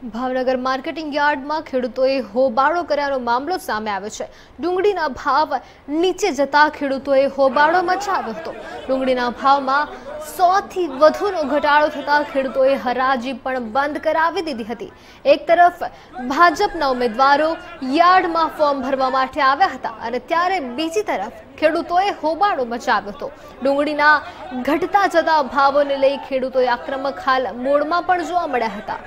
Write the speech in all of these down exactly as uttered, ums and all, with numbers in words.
Bhavnagar marketing યાર્ડમાં ખેડૂતોએ હોબાળો કર્યાનો મામલો સામે આવ્યો છે। ડુંગળીના ભાવ નીચે જતા ખેડૂતોએ હોબાળો મચાવ્યો હતો। ડુંગળીના ભાવમાં સો થી વધુનો ઘટાડો થતા ખેડૂતોએ હરાજી પણ બંધ કરાવી દીધી હતી। એક તરફ ભાજપના ઉમેદવારો યાર્ડમાં ફોર્મ ભરવા માટે આવ્યા હતા અને ત્યારે બીજી તરફ ખેડૂતોએ હોબાળો મચાવ્યો હતો। ડુંગળીના ઘટતા જતા ભાવોને લઈ ખેડૂતોએ આક્રમક હાલ મોડમાં પણ જોવા મળ્યા હતા।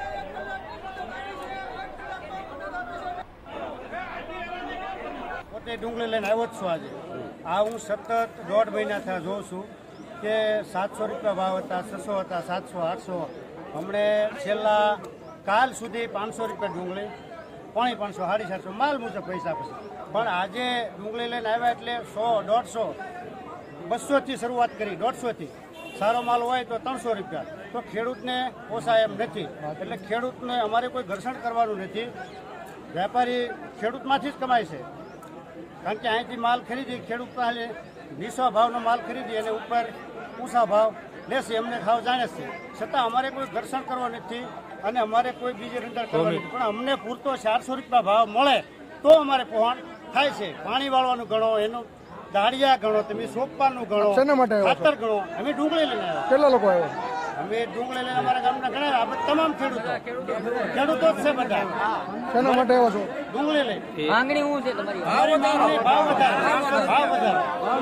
ડુંગળી લઈને આવ્યો જ છું। આજે આ હું સતત દોઢ મહિના થયા જોઉં છું કે સાતસો રૂપિયા ભાવ હતા, છસો હતા, સાતસો આઠસો, હમણે છેલ્લા કાલ સુધી પાંચસો રૂપિયા ડુંગળી, પોણી પાંચસો, સાડી સાતસો માલ મુજબ પૈસા પછી, પણ આજે ડુંગળી લઈને આવ્યા એટલે સો દોઢસો બસોથી શરૂઆત કરી, દોઢસોથી સારો માલ હોય તો ત્રણસો રૂપિયા, તો ખેડૂતને પોસાય એમ નથી। એટલે ખેડૂતને અમારે કોઈ ઘર્ષણ કરવાનું નથી, વેપારી ખેડૂતમાંથી જ કમાય છે। કારણ કે અહીંથી માલ ખરીદી ખેડૂત પાસે નીચો ભાવનો માલ ખરીદી અને ઉપર ઊંચા ભાવ લેશે, એમને ખાવ જાણે છે, છતાં અમારે કોઈ ઘર્ષણ કરવો નથી અને અમારે કોઈ બીજી રંજણ કરવાની નથી, પણ અમને પૂરતો ચારસો રૂપિયા ભાવ મળે તો અમારે પહોંચ થાય છે। પાણી વાળવાનું ગણો, એનું દાળિયા ગણો, તમે સોપાનું ગણો, ખાતર ગણો, અમે ડુંગળી લઈને આવ્યા। કેટલા લોકો આવ્યા? અમે ડુંગળી લઈને અમારા ગામના ઘણા, આપણે તમામ ખેડૂતો ખેડૂતો જ છે બધા। શેના માટે આવ્યા છો? ડુંગળી લઈ માંગણી શું છે તમારી? ભાવ વધારે, ભાવ વધારે, ભાવ વધારે,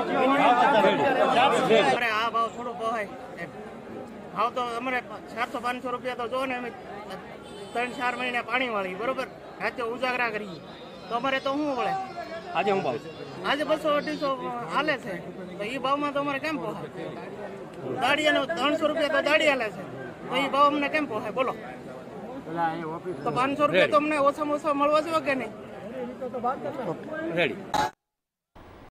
આ ભાવ થોડો પોહાય, ભાવ તો અમારે સાતસો પાંચસો રૂપિયા તો જો ને, અમે ત્રણ ચાર મહિને પાણી વાળી બરોબર રાતે ઉજાગરા કરીએ તો અમારે તો શું વળે? આજે હું ભાવ આજે બસો અઢીસો હાલે છે, તો એ ભાવમાં તો અમારે કેમ પોહાય? દાડિયાનો ત્રણસો રૂપિયા તો દાડી હાલે છે, તો એ ભાવ અમને કેમ પોહાય બોલો? તો પાંચસો રૂપિયા તો અમને ઓછામાં ઓછા મળવા જોઈએ કે નહીં? રેડી।